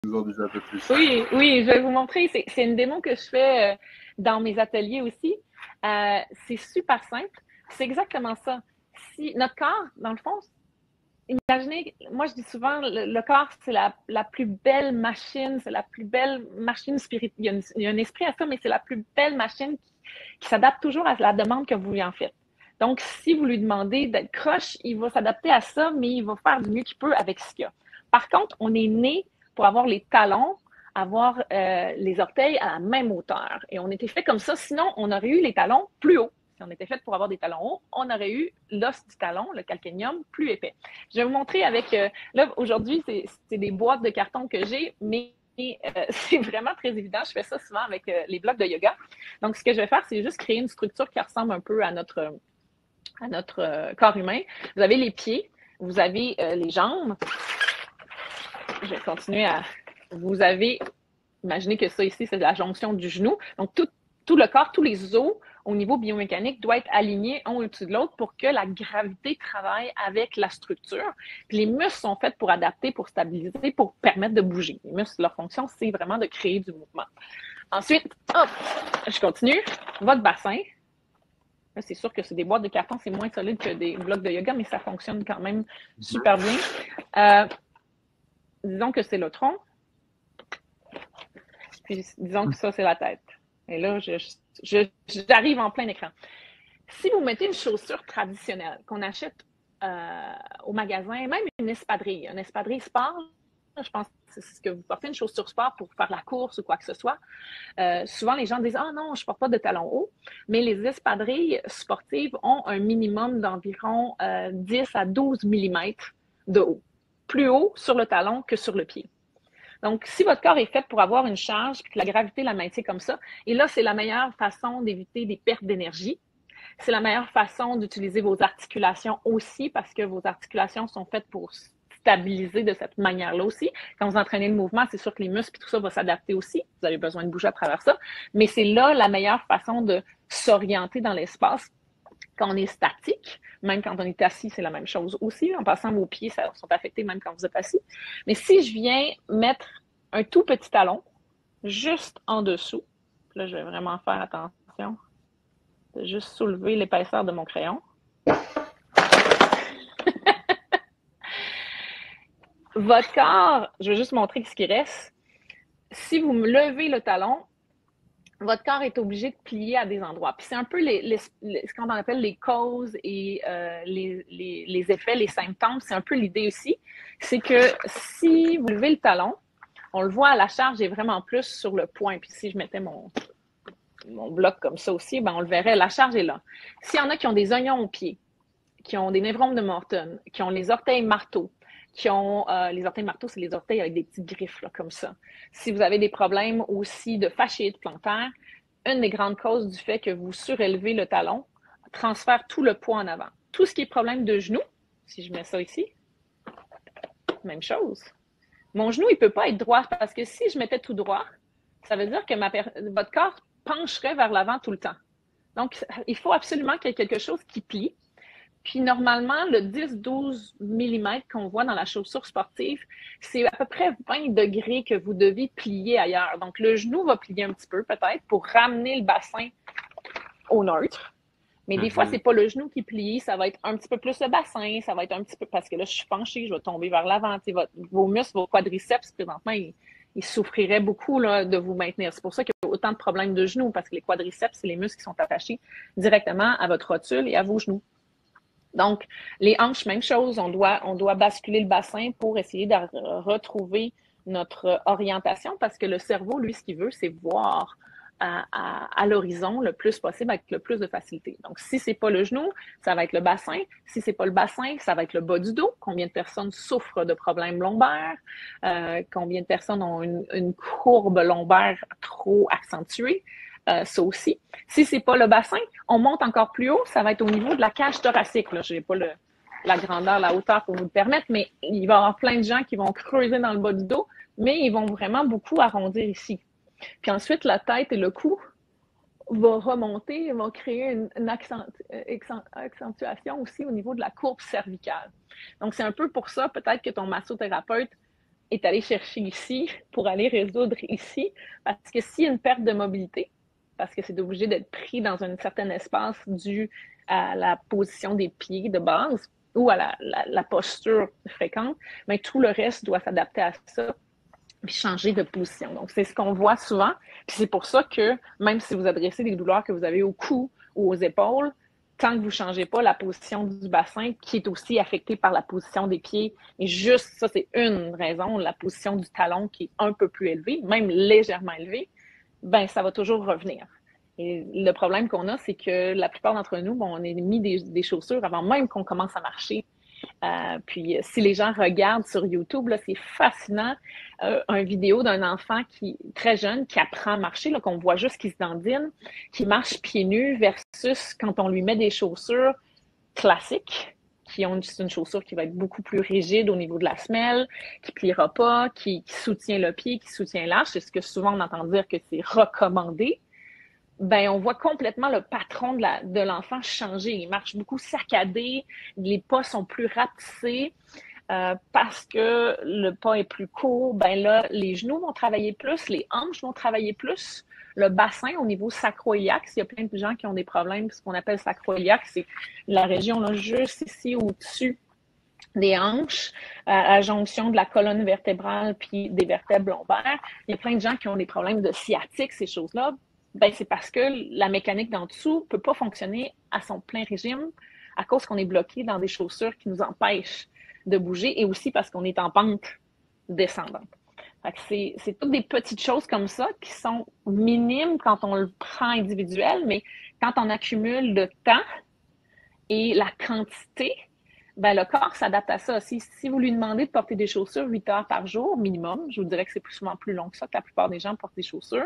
nous en dire un peu plus. Oui, oui, je vais vous montrer. C'est une démo que je fais dans mes ateliers aussi. C'est super simple. C'est exactement ça. Si notre corps, dans le fond, imaginez, moi je dis souvent, le corps, c'est la plus belle machine, c'est la plus belle machine spirituelle. Il y a un esprit à ça, mais c'est la plus belle machine qui s'adapte toujours à la demande que vous lui en faites. Donc, si vous lui demandez d'être croche, il va s'adapter à ça, mais il va faire du mieux qu'il peut avec ce qu'il y a. Par contre, on est né pour avoir les talons, avoir les orteils à la même hauteur. Et on était fait comme ça, sinon on aurait eu les talons plus hauts. Si on était fait pour avoir des talons hauts, on aurait eu l'os du talon, le calcanéum, plus épais. Je vais vous montrer avec, là aujourd'hui, c'est des boîtes de carton que j'ai, mais c'est vraiment très évident. Je fais ça souvent avec les blocs de yoga. Donc, ce que je vais faire, c'est juste créer une structure qui ressemble un peu à notre corps humain. Vous avez les pieds, vous avez les jambes. Je vais continuer à... Vous avez... Imaginez que ça ici, c'est la jonction du genou. Donc, tout le corps, tous les os au niveau biomécanique doivent être alignés un au-dessus de l'autre pour que la gravité travaille avec la structure. Puis les muscles sont faits pour adapter, pour stabiliser, pour permettre de bouger. Les muscles, leur fonction, c'est vraiment de créer du mouvement. Ensuite, hop, je continue. Votre bassin. Là, c'est sûr que c'est des boîtes de carton, c'est moins solide que des blocs de yoga, mais ça fonctionne quand même super bien. Disons que c'est le tronc. Puis disons que ça, c'est la tête. Et là, j'arrive en plein écran. Si vous mettez une chaussure traditionnelle qu'on achète au magasin, même une espadrille sport, je pense que c'est ce que vous portez, une chaussure sport pour faire la course ou quoi que ce soit. Souvent, les gens disent « Ah non, je ne porte pas de talons hauts », mais les espadrilles sportives ont un minimum d'environ 10 à 12 mm de haut. Plus haut sur le talon que sur le pied. Donc, si votre corps est fait pour avoir une charge et que la gravité la maintient comme ça, et là, c'est la meilleure façon d'éviter des pertes d'énergie. C'est la meilleure façon d'utiliser vos articulations aussi parce que vos articulations sont faites pour stabiliser de cette manière-là aussi. Quand vous entraînez le mouvement, c'est sûr que les muscles et tout ça va s'adapter aussi. Vous avez besoin de bouger à travers ça. Mais c'est là la meilleure façon de s'orienter dans l'espace quand on est statique. Même quand on est assis, c'est la même chose aussi. En passant, vos pieds sont affectés même quand vous êtes assis. Mais si je viens mettre un tout petit talon juste en dessous, là, je vais vraiment faire attention de juste soulever l'épaisseur de mon crayon. Votre corps, je vais juste montrer ce qui reste. Si vous me levez le talon, votre corps est obligé de plier à des endroits. Puis c'est un peu ce qu'on appelle les causes et les effets, les symptômes. C'est un peu l'idée aussi. C'est que si vous levez le talon, on le voit, la charge est vraiment plus sur le point. Puis si je mettais mon bloc comme ça aussi, ben on le verrait, la charge est là. S'il y en a qui ont des oignons aux pieds, qui ont des névromes de Morton, qui ont les orteils marteaux, qui ont les orteils marteaux, c'est les orteils avec des petites griffes là, comme ça. Si vous avez des problèmes aussi de fasciite plantaire, une des grandes causes du fait que vous surélevez le talon transfère tout le poids en avant. Tout ce qui est problème de genou, si je mets ça ici, même chose. Mon genou, il ne peut pas être droit parce que si je mettais tout droit, ça veut dire que votre corps pencherait vers l'avant tout le temps. Donc, il faut absolument qu'il y ait quelque chose qui plie. Puis normalement, le 10-12 mm qu'on voit dans la chaussure sportive, c'est à peu près 20 degrés que vous devez plier ailleurs. Donc le genou va plier un petit peu peut-être pour ramener le bassin au neutre. Mais des fois, c'est pas le genou qui plie, ça va être un petit peu plus le bassin, ça va être un petit peu, parce que là, je suis penchée, je vais tomber vers l'avant. Vos muscles, vos quadriceps, présentement, ils souffriraient beaucoup là, de vous maintenir. C'est pour ça qu'il y a autant de problèmes de genoux, parce que les quadriceps, c'est les muscles qui sont attachés directement à votre rotule et à vos genoux. Donc, les hanches, même chose, on doit basculer le bassin pour essayer de retrouver notre orientation parce que le cerveau, lui, ce qu'il veut, c'est voir à l'horizon le plus possible avec le plus de facilité. Donc, si c'est pas le genou, ça va être le bassin. Si c'est pas le bassin, ça va être le bas du dos. Combien de personnes souffrent de problèmes lombaires? Combien de personnes ont une courbe lombaire trop accentuée? Ça aussi. Si c'est pas le bassin, on monte encore plus haut, ça va être au niveau de la cage thoracique. Je n'ai pas la grandeur, la hauteur pour vous le permettre, mais il va y avoir plein de gens qui vont creuser dans le bas du dos, mais ils vont vraiment beaucoup arrondir ici. Puis ensuite, la tête et le cou vont remonter, vont créer une accentuation aussi au niveau de la courbe cervicale. Donc, c'est un peu pour ça, peut-être que ton massothérapeute est allé chercher ici pour aller résoudre ici. Parce que s'il y a une perte de mobilité, parce que c'est obligé d'être pris dans un certain espace dû à la position des pieds de base ou à la posture fréquente, mais tout le reste doit s'adapter à ça puis changer de position. Donc, c'est ce qu'on voit souvent. Puis c'est pour ça que même si vous adressez des douleurs que vous avez au cou ou aux épaules, tant que vous ne changez pas la position du bassin, qui est aussi affectée par la position des pieds, et juste ça, c'est une raison, la position du talon qui est un peu plus élevée, même légèrement élevée, ben ça va toujours revenir. Et le problème qu'on a, c'est que la plupart d'entre nous, bon, on est mis des chaussures avant même qu'on commence à marcher. Puis si les gens regardent sur YouTube, là, c'est fascinant, une vidéo d'un enfant qui très jeune qui apprend à marcher, là, qu'on voit juste qu'il se dandine, qui marche pieds nus versus quand on lui met des chaussures classiques, qui ont une chaussure qui va être beaucoup plus rigide au niveau de la semelle, qui pliera pas, qui soutient le pied, qui soutient l'arche. C'est ce que souvent on entend dire que c'est recommandé. Ben, on voit complètement le patron de l'enfant changer. Il marche beaucoup saccadé, les pas sont plus rapetissés parce que le pas est plus court. Ben là, les genoux vont travailler plus, les hanches vont travailler plus. Le bassin au niveau sacro-iliaque, il y a plein de gens qui ont des problèmes, ce qu'on appelle sacro-iliaque, c'est la région là, juste ici au-dessus des hanches, à la jonction de la colonne vertébrale puis des vertèbres lombaires. Il y a plein de gens qui ont des problèmes de sciatique, ces choses-là. Ben, c'est parce que la mécanique d'en dessous ne peut pas fonctionner à son plein régime à cause qu'on est bloqué dans des chaussures qui nous empêchent de bouger et aussi parce qu'on est en pente descendante. C'est toutes des petites choses comme ça qui sont minimes quand on le prend individuel, mais quand on accumule le temps et la quantité, ben, le corps s'adapte à ça aussi. Si vous lui demandez de porter des chaussures 8 heures par jour minimum, je vous dirais que c'est plus souvent plus long que ça que la plupart des gens portent des chaussures,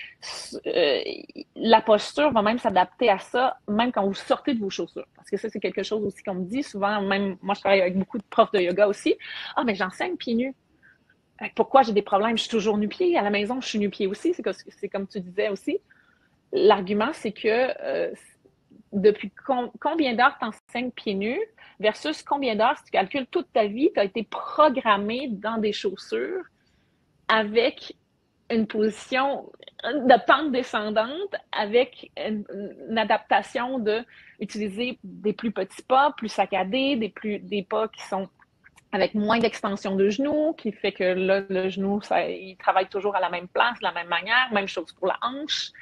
la posture va même s'adapter à ça, même quand vous sortez de vos chaussures. Parce que ça, c'est quelque chose aussi qu'on me dit souvent, même moi, je travaille avec beaucoup de profs de yoga aussi. Ah, mais j'enseigne pieds nus. Pourquoi j'ai des problèmes? Je suis toujours nu-pied. À la maison, je suis nu-pied aussi. C'est comme tu disais aussi. L'argument, c'est que depuis combien d'heures tu enseignes pieds nus versus combien d'heures, si tu calcules toute ta vie, tu as été programmé dans des chaussures avec une position de pente descendante avec une adaptation de utiliser des plus petits pas, plus saccadés, des pas qui sont avec moins d'extension de genoux, qui fait que là, le genou, il travaille toujours à la même place, de la même manière. Même chose pour la hanche.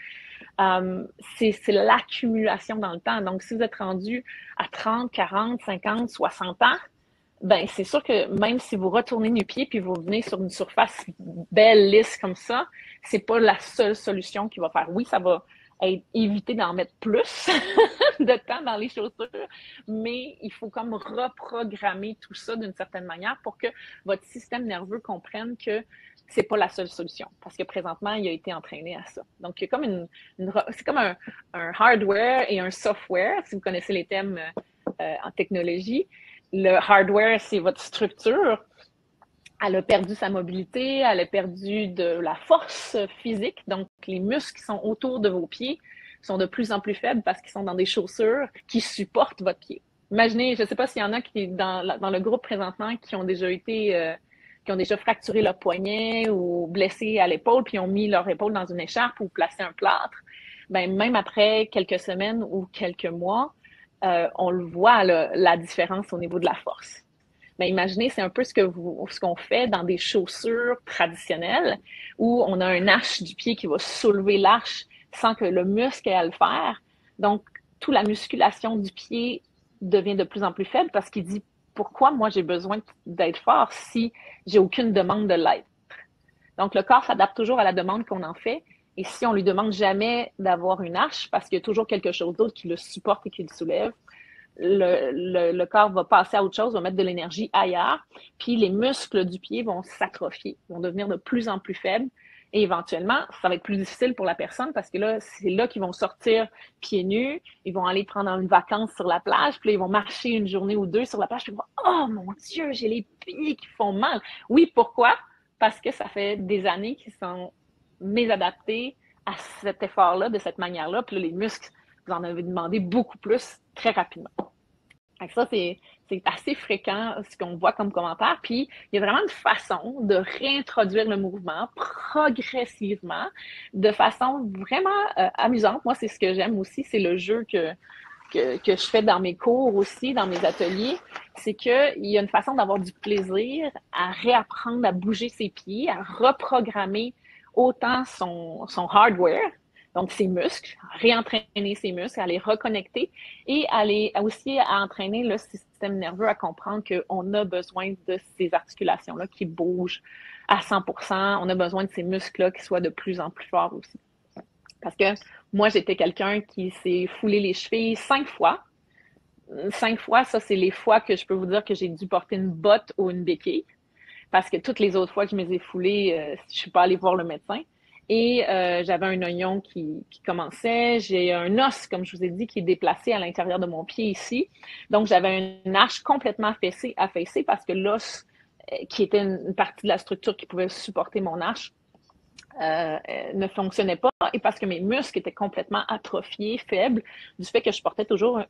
C'est l'accumulation dans le temps. Donc, si vous êtes rendu à 30, 40, 50, 60 ans, ben c'est sûr que même si vous retournez nu-pied puis vous venez sur une surface belle, lisse comme ça, c'est pas la seule solution qui va faire. Oui, ça va éviter d'en mettre plus de temps dans les chaussures, mais il faut comme reprogrammer tout ça d'une certaine manière pour que votre système nerveux comprenne que c'est pas la seule solution, parce que présentement, il a été entraîné à ça. Donc, il y a comme c'est comme un hardware et un software, si vous connaissez les thèmes en technologie. Le hardware, c'est votre structure. Elle a perdu sa mobilité, elle a perdu de la force physique. Donc, les muscles qui sont autour de vos pieds sont de plus en plus faibles parce qu'ils sont dans des chaussures qui supportent votre pied. Imaginez, je ne sais pas s'il y en a qui, dans le groupe présentement, qui ont déjà fracturé leur poignet ou blessé à l'épaule, puis ont mis leur épaule dans une écharpe ou placé un plâtre. Ben, même après quelques semaines ou quelques mois, on le voit, la différence au niveau de la force. Mais imaginez, c'est un peu ce qu'on fait dans des chaussures traditionnelles où on a un arche du pied qui va soulever l'arche sans que le muscle ait à le faire. Donc, toute la musculation du pied devient de plus en plus faible parce qu'il dit pourquoi moi j'ai besoin d'être fort si j'ai aucune demande de l'être. Donc, le corps s'adapte toujours à la demande qu'on en fait. Et si on lui demande jamais d'avoir une arche parce qu'il y a toujours quelque chose d'autre qui le supporte et qui le soulève, le corps va passer à autre chose, va mettre de l'énergie ailleurs, puis les muscles du pied vont s'atrophier, vont devenir de plus en plus faibles, et éventuellement, ça va être plus difficile pour la personne parce que là, c'est là qu'ils vont sortir pieds nus, ils vont aller prendre une vacance sur la plage, puis là, ils vont marcher une journée ou deux sur la plage, puis ils vont « Oh mon Dieu, j'ai les pieds qui font mal! » Oui, pourquoi? Parce que ça fait des années qu'ils sont mésadaptés à cet effort-là, de cette manière-là, puis là, les muscles, vous en avez demandé beaucoup plus très rapidement. Fait que ça, c'est assez fréquent ce qu'on voit comme commentaire. Puis, il y a vraiment une façon de réintroduire le mouvement progressivement, de façon vraiment amusante. Moi, c'est ce que j'aime aussi, c'est le jeu que je fais dans mes cours aussi, dans mes ateliers. C'est qu'il y a une façon d'avoir du plaisir à réapprendre à bouger ses pieds, à reprogrammer autant son hardware, donc ses muscles, réentraîner ses muscles, à les reconnecter et aussi à entraîner le système nerveux à comprendre qu'on a besoin de ces articulations-là qui bougent à 100%. On a besoin de ces muscles-là qui soient de plus en plus forts aussi. Parce que moi, j'étais quelqu'un qui s'est foulé les chevilles 5 fois. 5 fois, ça, c'est les fois que je peux vous dire que j'ai dû porter une botte ou une béquille. Parce que toutes les autres fois que je me les ai foulées, je ne suis pas allée voir le médecin. Et j'avais un oignon qui commençait. J'ai un os, comme je vous ai dit, qui est déplacé à l'intérieur de mon pied ici. Donc, j'avais une arche complètement affaissée parce que l'os, qui était une partie de la structure qui pouvait supporter mon arche, ne fonctionnait pas et parce que mes muscles étaient complètement atrophiés, faibles, du fait que je portais toujours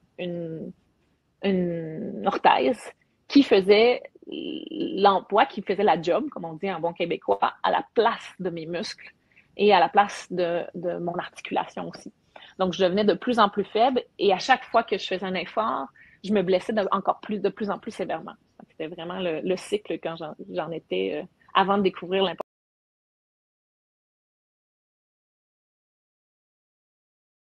une orthèse qui faisait l'emploi, qui faisait la job, comme on dit en bon québécois, à la place de mes muscles et à la place de mon articulation aussi. Donc, je devenais de plus en plus faible et à chaque fois que je faisais un effort, je me blessais de plus en plus sévèrement. C'était vraiment le cycle quand j'en étais avant de découvrir l'importance